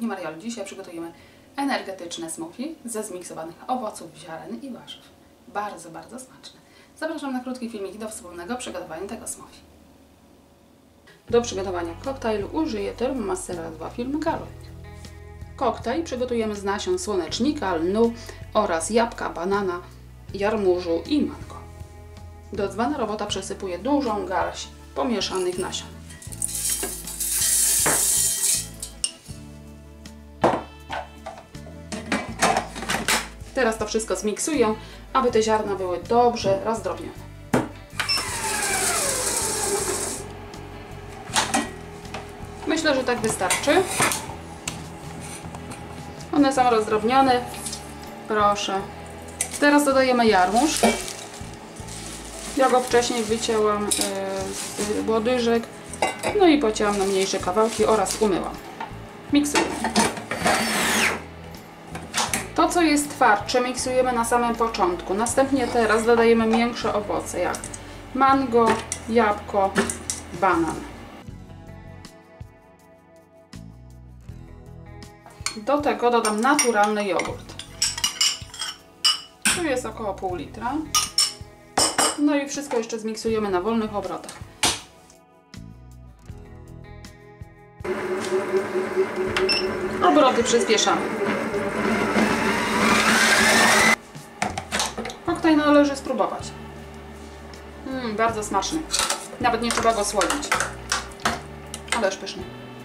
kuchni Marioli. Dzisiaj przygotujemy energetyczne smoothie ze zmiksowanych owoców, ziaren i warzyw. Bardzo, bardzo smaczne. Zapraszam na krótki filmik do wspólnego przygotowania tego smoothie. Do przygotowania koktajlu użyję Thermomastera 2 Film Garlic. Koktajl przygotujemy z nasion słonecznika, lnu oraz jabłka, banana, jarmużu i mango. Do dzbana robota przesypuję dużą garść pomieszanych nasion. Teraz to wszystko zmiksuję, aby te ziarna były dobrze rozdrobnione. Myślę, że tak wystarczy. One są rozdrobnione. Proszę. Teraz dodajemy jarmuż. Ja go wcześniej wycięłam z łodyżek. No i pocięłam na mniejsze kawałki oraz umyłam. Miksujemy. To, co jest twardsze, miksujemy na samym początku. Następnie teraz dodajemy miększe owoce, jak mango, jabłko, banan. Do tego dodam naturalny jogurt. Tu jest około pół litra. No i wszystko jeszcze zmiksujemy na wolnych obrotach. Obroty przyspieszamy. Koktajl należy spróbować. Bardzo smaczny. Nawet nie trzeba go słodzić. Ależ pyszny.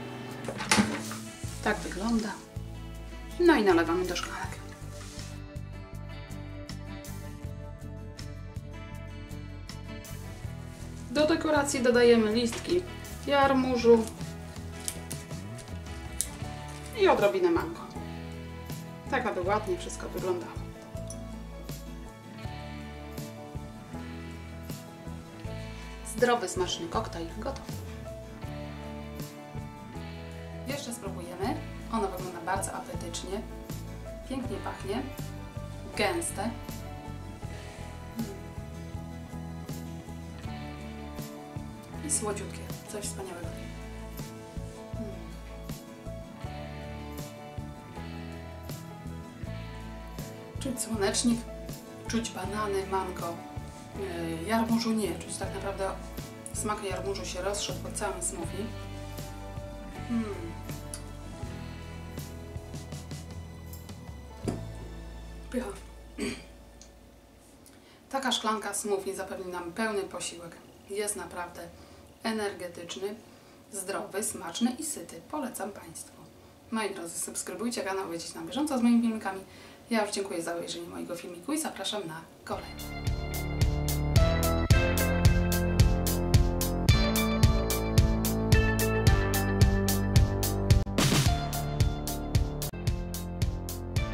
Tak wygląda. No i nalewamy do szklanek. Do dekoracji dodajemy listki jarmużu i odrobinę mango. Tak, aby ładnie wszystko wyglądało. Zdrowy, smaczny koktajl gotowy. Jeszcze spróbujemy. Ono wygląda bardzo apetycznie. Pięknie pachnie. Gęste. I słodziutkie. Coś wspaniałego. Czuć słonecznik, czuć banany, mango. Jarmużu nie czuć. Tak naprawdę smak jarmużu się rozszedł po całym smoothie. Pycha. Taka szklanka smoothie zapewni nam pełny posiłek. Jest naprawdę energetyczny, zdrowy, smaczny i syty. Polecam Państwu. Moi drodzy, subskrybujcie kanał, będziecie na bieżąco z moimi filmikami. Ja już dziękuję za obejrzenie mojego filmiku i zapraszam na kolejny.